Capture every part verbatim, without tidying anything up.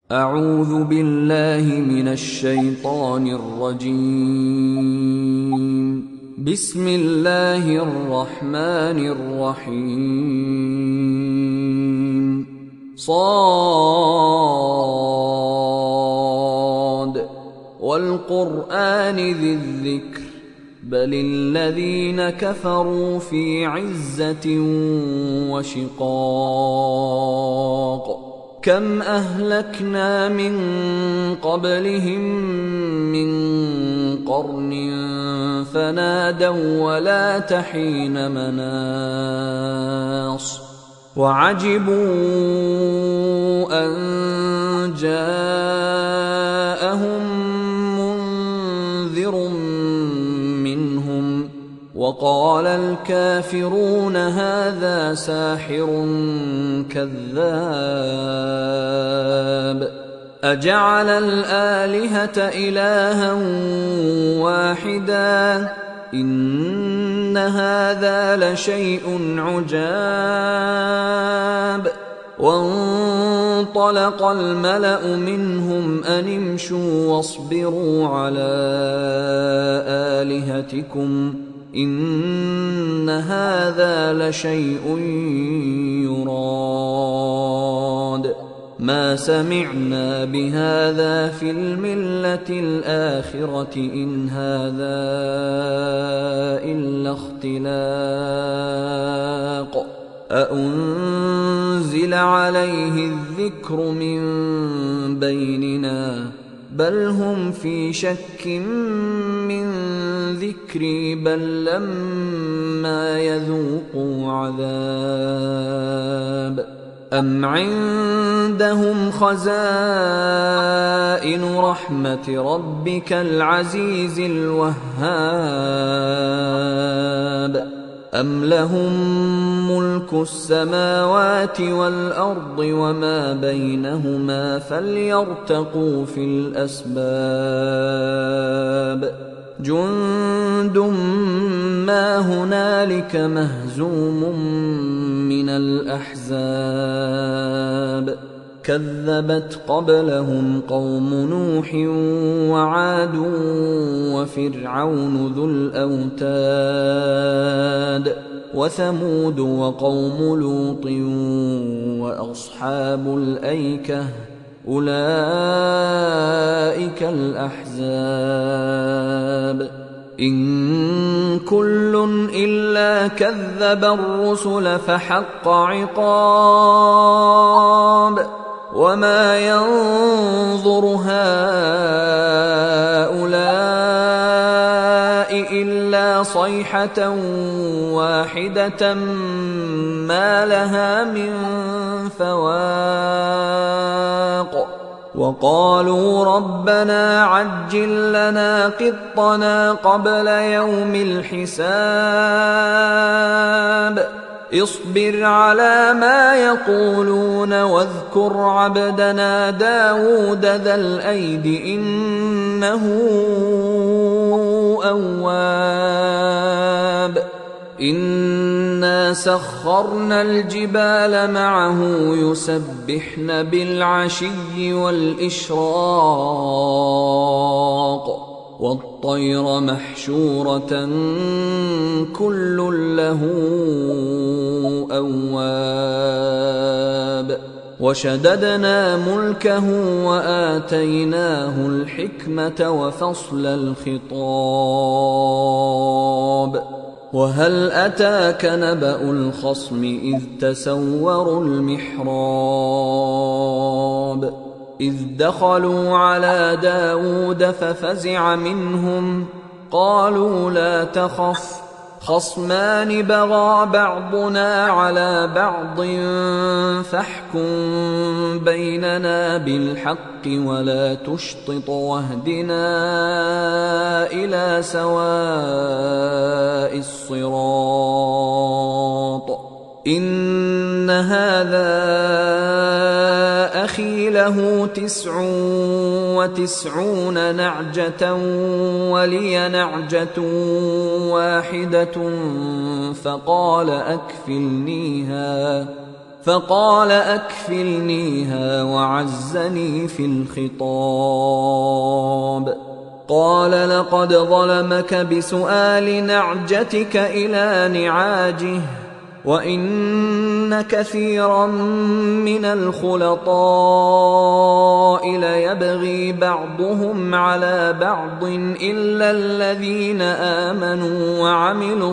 أعوذ بالله من الشيطان الرجيم. بسم الله الرحمن الرحيم. صاد والقرآن ذي الذكر بل الذين كفروا في عزة وشقاق. كم أهلكنا من قبلهم من قرن فنادوا ولا تحين مناص وعجبوا أن جاءهم منذر منهم وقال الكافرون هذا ساحر كذاب. أجعل الآلهة إلها واحدا إن هذا لشيء عجاب. وانطلق الملأ منهم أن امشوا واصبروا على آلهتكم إن هذا لشيء يراد. ما سمعنا بهذا في الملة الآخرة إن هذا إلا اختلاق. أأنزل عليه الذكر من بيننا بل هم في شك من ذكري بل لما يذوقوا عذاب. أم عندهم خزائن رحمة ربك العزيز الوهاب. أم لهم ملك السماوات والأرض وما بينهما فليرتقوا في الأسباب. جند ما هنالك مهزوم من الأحزاب. كذبت قبلهم قوم نوح وعاد وفرعون ذو الأوتاد وثمود وقوم لوط وأصحاب الأيكة أولئك الأحزاب. إن كل إلا كذب الرسل فحق عقاب. وما ينظر هؤلاء إلا صيحة واحدة ما لها من فواق. وقالوا ربنا عجل لنا قطنا قبل يوم الحساب. اصبر على ما يقولون واذكر عبدنا داود ذا الأيد إنه أواب. إنا سخرنا الجبال معه يسبحن بالعشي والإشراق والطير محشورة كل له أواب. وشددنا ملكه وآتيناه الحكمة وفصل الخطاب. وهل أتاك نبأ الخصم إذ تسوروا المحراب إذ دخلوا على داود ففزع منهم قالوا لا تخف خصمان بغى بعضنا على بعض فاحكم بيننا بالحق ولا تشطط واهدنا إلى سواء الصراط. إن هذا أخي له تسع وتسعون نعجة ولي نعجة واحدة فقال أكفلنيها فقال أكفلنيها وعزني في الخطاب. قال لقد ظلمك بسؤال نعجتك إلى نعاجه وإن كثيرا من الخلطاء ليبغي بعضهم على بعض إلا الذين آمنوا وعملوا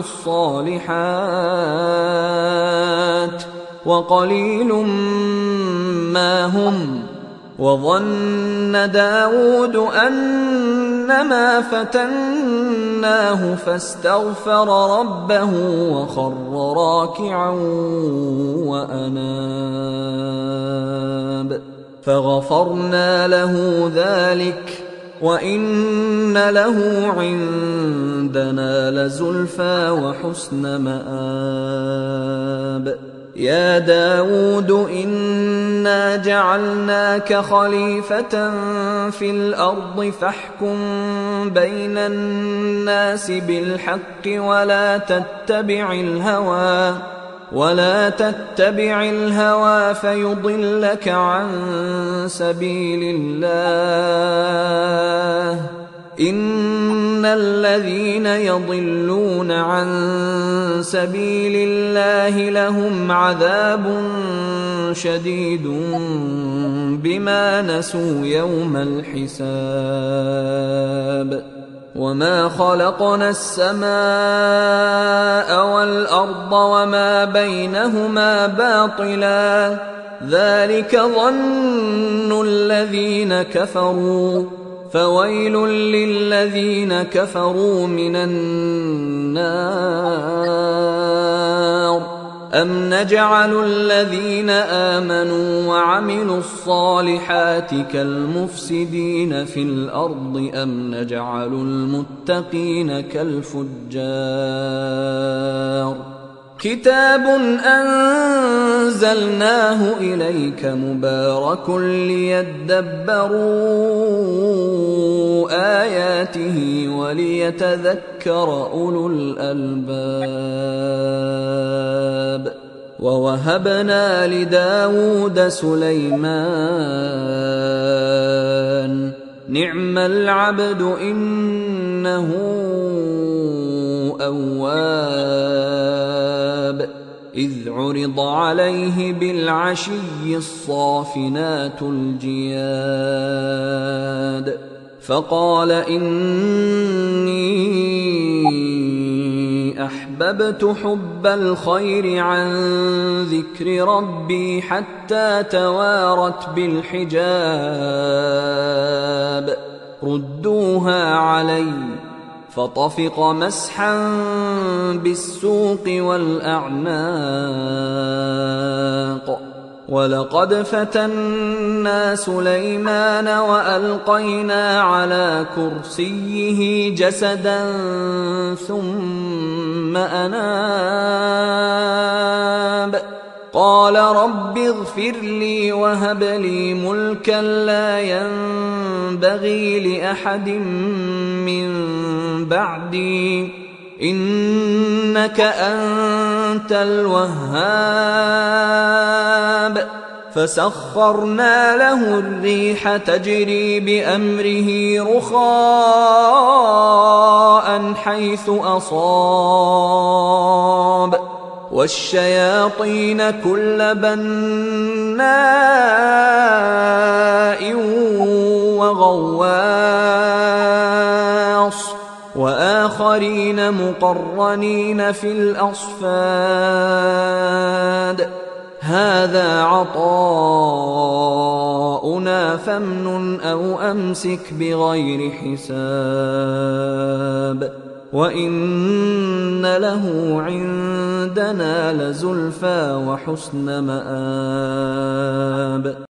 الصالحات وقليل ما هم. وظن داود أنما فتناه فاستغفر ربه وخر راكعا وأناب فغفرنا له ذلك وإن له عندنا لزلفى وحسن مآب. يا داود إنا جعلناك خليفة في الأرض فاحكم بين الناس بالحق ولا تتبع الهوى ولا تتبع الهوى فيضلك عن سبيل الله. إن الذين يضلون عن سبيل الله لهم عذاب شديد بما نسوا يوم الحساب. وما خلقنا السماء والأرض وما بينهما باطلا ذلك ظن الذين كفروا فويل للذين كفروا من النار. أم نجعل الذين آمنوا وعملوا الصالحات كالمفسدين في الأرض أم نجعل المتقين كالفجار. كتاب أنزلناه إليك مبارك ليدبروا آياته وليتذكر أولو الألباب. ووهبنا لداود سليمان نعم العبد إنه أواب. إذ عرض عليه بالعشي الصافنات الجياد فقال إني أحببت حب الخير عن ذكر ربي حتى توارت بالحجاب ردوها علي فطفق مسحا بالسوق والأعناق. ولقد فتنا سليمان وألقينا على كرسيه جسدا ثم أناب قال رب اغفر لي وهب لي ملكا لا ينبغي لأحد من بعدي إنك أنت الوهاب. فسخرنا له الريح تجري بأمره رخاء حيث أصاب والشياطين كل بناء وغواص وآخرين مقرنين في الأصفاد. هذا عطاؤنا فامنن أو أمسك بغير حساب وإن له عندنا لزلفى وحسن مآب.